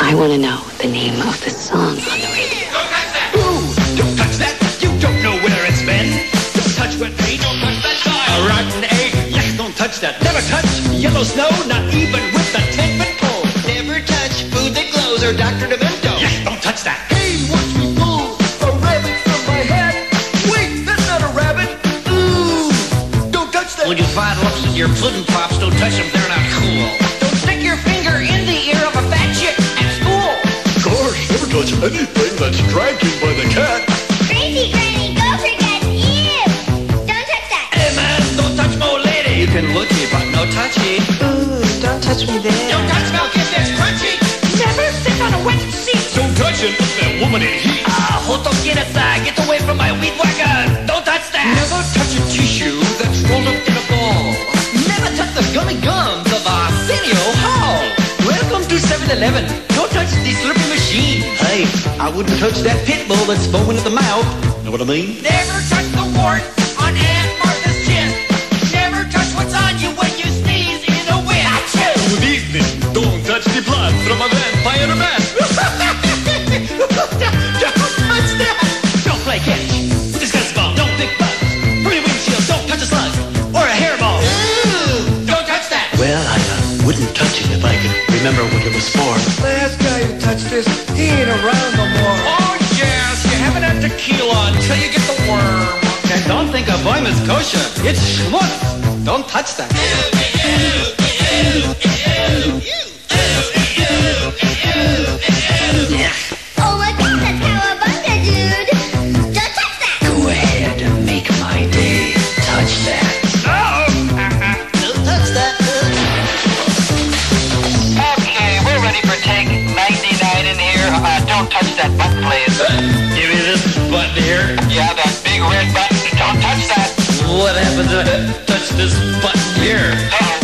I want to know the name of the song on the radio. Don't touch that! Ooh, don't touch that! You don't know where it's been. Don't touch wet paint, don't touch that tile. A rotten egg, yes, don't touch that. Never touch yellow snow, not even with a 10-foot pole. Never touch food that glows or Dr. Demento. Yes, don't touch that. Hey, watch me pull a rabbit from my hat. Wait, that's not a rabbit. Ooh, don't touch that. When you find looks at your pudding pops, don't touch them, they're not cool. Don't stick your finger in the ear of a fat chick at school. Gosh, never touch anything that's dragged in by the cat. Crazy Granny, go forget. Ew! Don't touch that. Hey man, don't touch my old lady. You can look me, but no touchy. Ooh, don't touch me there. Don't touch milk if it's crunchy. Never sit on a wet seat. Don't touch it, that woman in heat. Hoto Kinasa, get away from my weed whacker. Don't touch that. Never touch a tissue that's rolled up in a ball. Never touch the gummy gums of Arsenio Hall. Welcome to 7-Eleven. Don't touch the slurping machine. Hey, I wouldn't touch that pit bull that's foaming at the mouth. Know what I mean? Never touch the wart on Aunt Martha's chin. Never touch what's on you when you sneeze in a wind. Achoo! Good evening. Don't touch the blood from a vampire man. Don't touch that! Don't play catch. Discuss ball. Don't pick bugs. Pretty windshield. Don't touch a slug. Or a hairball. Ooh! Don't touch that! Well, I wouldn't touch it if I could remember what it was for. Last guy who touched this, he ain't around no more. Oh, yes. You haven't had tequila until you get the worm. And don't think a boim is kosher. It's schmutz. Don't touch that. Oh my god, that's cowabunga, dude. Don't touch that. Go ahead and make my day. Touch that. Don't touch that. Okay, we're ready for take 99 in here. Don't touch that button, please. Give me this button here. Yeah, that big red button. Don't touch that. What happened to touch this button here? Uh-oh.